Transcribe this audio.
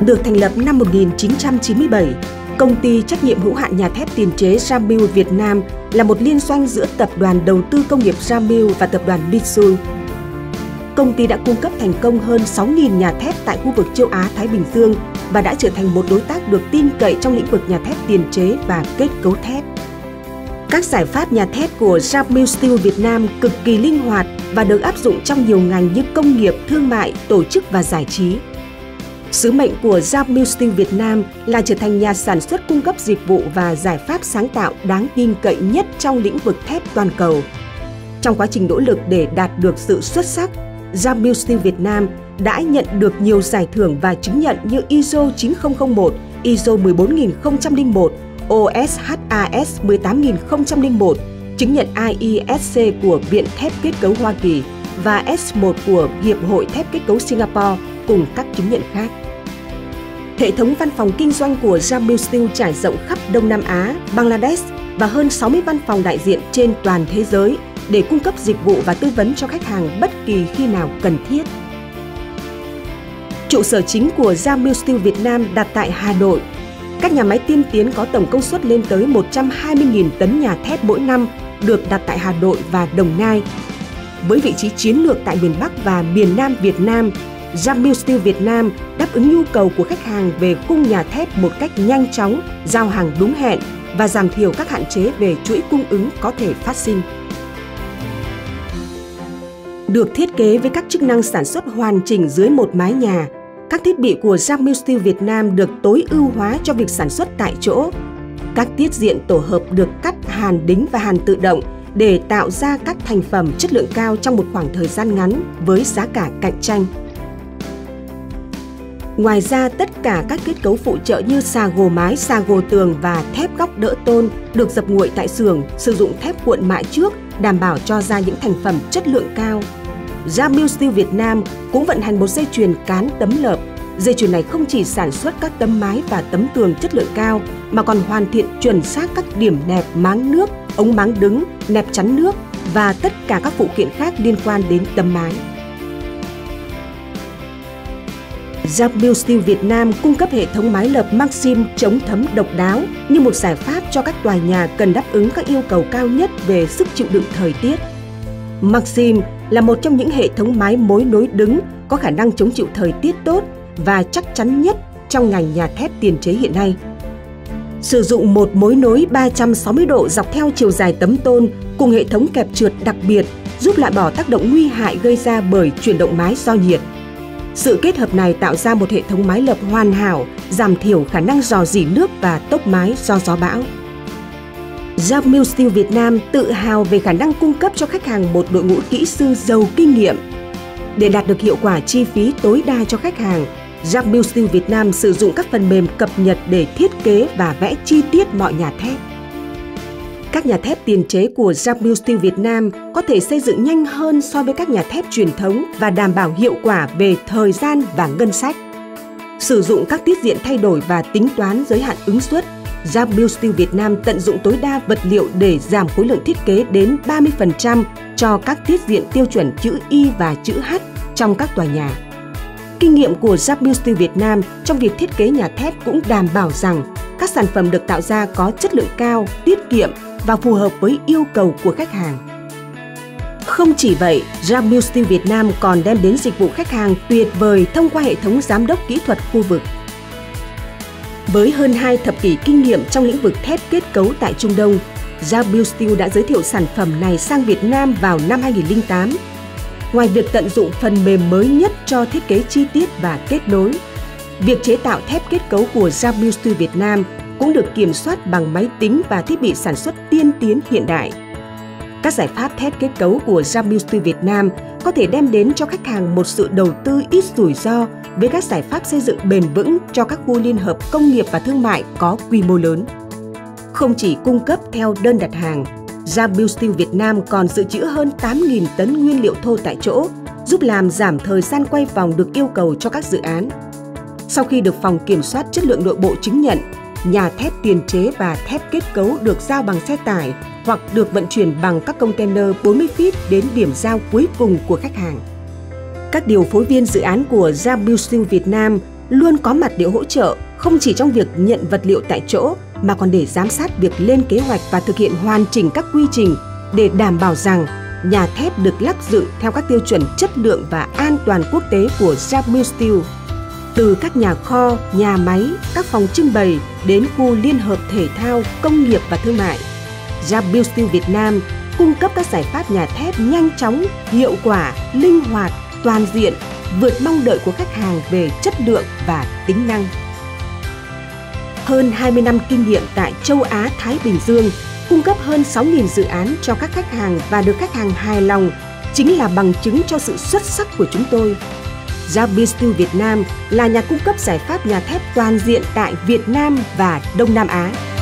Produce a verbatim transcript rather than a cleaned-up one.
Được thành lập năm một nghìn chín trăm chín mươi bảy, Công ty trách nhiệm hữu hạn nhà thép tiền chế Jamil Việt Nam là một liên doanh giữa Tập đoàn Đầu tư Công nghiệp Jamil và Tập đoàn Mitsui. Công ty đã cung cấp thành công hơn sáu nghìn nhà thép tại khu vực châu Á-Thái Bình Dương và đã trở thành một đối tác được tin cậy trong lĩnh vực nhà thép tiền chế và kết cấu thép. Các giải pháp nhà thép của Jamil Steel Việt Nam cực kỳ linh hoạt và được áp dụng trong nhiều ngành như công nghiệp, thương mại, tổ chức và giải trí. Sứ mệnh của Jamil Steel Việt Nam là trở thành nhà sản xuất cung cấp dịch vụ và giải pháp sáng tạo đáng tin cậy nhất trong lĩnh vực thép toàn cầu. Trong quá trình nỗ lực để đạt được sự xuất sắc, Jamil Steel Việt Nam đã nhận được nhiều giải thưởng và chứng nhận như i ét ô chín không không một, i ét ô mười bốn nghìn không trăm lẻ một, o ét hát a ét mười tám nghìn không trăm lẻ một, chứng nhận i i ét xê của Viện Thép Kết cấu Hoa Kỳ và S một của Hiệp hội Thép Kết cấu Singapore cùng các chứng nhận khác. Hệ thống văn phòng kinh doanh của Jamil Steel trải rộng khắp Đông Nam Á, Bangladesh và hơn sáu mươi văn phòng đại diện trên toàn thế giới để cung cấp dịch vụ và tư vấn cho khách hàng bất kỳ khi nào cần thiết. Trụ sở chính của Jamil Steel Việt Nam đặt tại Hà Nội. Các nhà máy tiên tiến có tổng công suất lên tới một trăm hai mươi nghìn tấn nhà thép mỗi năm được đặt tại Hà Nội và Đồng Nai. Với vị trí chiến lược tại miền Bắc và miền Nam Việt Nam, Jamil Steel Việt Nam đáp ứng nhu cầu của khách hàng về khung nhà thép một cách nhanh chóng, giao hàng đúng hẹn và giảm thiểu các hạn chế về chuỗi cung ứng có thể phát sinh. Được thiết kế với các chức năng sản xuất hoàn chỉnh dưới một mái nhà, các thiết bị của Jamil Steel Việt Nam được tối ưu hóa cho việc sản xuất tại chỗ. Các tiết diện tổ hợp được cắt hàn đính và hàn tự động để tạo ra các thành phẩm chất lượng cao trong một khoảng thời gian ngắn với giá cả cạnh tranh. Ngoài ra, tất cả các kết cấu phụ trợ như xà gồ mái, xà gồ tường và thép góc đỡ tôn được dập nguội tại xưởng, sử dụng thép cuộn mạ trước, đảm bảo cho ra những thành phẩm chất lượng cao. Jamil Steel Việt Nam cũng vận hành một dây chuyền cán tấm lợp. Dây chuyền này không chỉ sản xuất các tấm mái và tấm tường chất lượng cao, mà còn hoàn thiện chuẩn xác các điểm nẹp máng nước, ống máng đứng, nẹp chắn nước và tất cả các phụ kiện khác liên quan đến tấm mái. Jamil Steel Việt Nam cung cấp hệ thống mái lợp Maxim chống thấm độc đáo như một giải pháp cho các tòa nhà cần đáp ứng các yêu cầu cao nhất về sức chịu đựng thời tiết. Maxim là một trong những hệ thống mái mối nối đứng có khả năng chống chịu thời tiết tốt và chắc chắn nhất trong ngành nhà thép tiền chế hiện nay. Sử dụng một mối nối ba trăm sáu mươi độ dọc theo chiều dài tấm tôn cùng hệ thống kẹp trượt đặc biệt giúp loại bỏ tác động nguy hại gây ra bởi chuyển động mái do nhiệt. Sự kết hợp này tạo ra một hệ thống mái lợp hoàn hảo, giảm thiểu khả năng rò rỉ nước và tốc mái do gió bão. Jamil Steel Việt Nam tự hào về khả năng cung cấp cho khách hàng một đội ngũ kỹ sư giàu kinh nghiệm. Để đạt được hiệu quả chi phí tối đa cho khách hàng, Jamil Steel Việt Nam sử dụng các phần mềm cập nhật để thiết kế và vẽ chi tiết mọi nhà thép. Các nhà thép tiền chế của Jamil Steel Việt Nam có thể xây dựng nhanh hơn so với các nhà thép truyền thống và đảm bảo hiệu quả về thời gian và ngân sách. Sử dụng các tiết diện thay đổi và tính toán giới hạn ứng suất, Jamil Steel Việt Nam tận dụng tối đa vật liệu để giảm khối lượng thiết kế đến ba mươi phần trăm cho các tiết diện tiêu chuẩn chữ Y và chữ H trong các tòa nhà. Kinh nghiệm của Jamil Steel Việt Nam trong việc thiết kế nhà thép cũng đảm bảo rằng các sản phẩm được tạo ra có chất lượng cao, tiết kiệm và phù hợp với yêu cầu của khách hàng. Không chỉ vậy, Jamil Steel Việt Nam còn đem đến dịch vụ khách hàng tuyệt vời thông qua hệ thống giám đốc kỹ thuật khu vực. Với hơn hai thập kỷ kinh nghiệm trong lĩnh vực thép kết cấu tại Trung Đông, Jamil Steel đã giới thiệu sản phẩm này sang Việt Nam vào năm hai nghìn không trăm lẻ tám. Ngoài việc tận dụng phần mềm mới nhất cho thiết kế chi tiết và kết nối, việc chế tạo thép kết cấu của Jamil Steel Việt Nam cũng được kiểm soát bằng máy tính và thiết bị sản xuất tiên tiến hiện đại. Các giải pháp thép kết cấu của Jamil Steel Việt Nam có thể đem đến cho khách hàng một sự đầu tư ít rủi ro với các giải pháp xây dựng bền vững cho các khu liên hợp công nghiệp và thương mại có quy mô lớn. Không chỉ cung cấp theo đơn đặt hàng, Jamil Steel Việt Nam còn dự trữ hơn tám nghìn tấn nguyên liệu thô tại chỗ, giúp làm giảm thời gian quay vòng được yêu cầu cho các dự án. Sau khi được phòng kiểm soát chất lượng nội bộ chứng nhận, nhà thép tiền chế và thép kết cấu được giao bằng xe tải hoặc được vận chuyển bằng các container bốn mươi feet đến điểm giao cuối cùng của khách hàng. Các điều phối viên dự án của Jamil Steel Việt Nam luôn có mặt để hỗ trợ không chỉ trong việc nhận vật liệu tại chỗ mà còn để giám sát việc lên kế hoạch và thực hiện hoàn chỉnh các quy trình để đảm bảo rằng nhà thép được lắp dựng theo các tiêu chuẩn chất lượng và an toàn quốc tế của Jabil Steel. Từ các nhà kho, nhà máy, các phòng trưng bày đến khu liên hợp thể thao, công nghiệp và thương mại, Jabil Steel Việt Nam cung cấp các giải pháp nhà thép nhanh chóng, hiệu quả, linh hoạt, toàn diện, vượt mong đợi của khách hàng về chất lượng và tính năng. Hơn hai mươi năm kinh nghiệm tại châu Á Thái Bình Dương, cung cấp hơn sáu nghìn dự án cho các khách hàng và được khách hàng hài lòng chính là bằng chứng cho sự xuất sắc của chúng tôi. Jabil Steel Việt Nam là nhà cung cấp giải pháp nhà thép toàn diện tại Việt Nam và Đông Nam Á.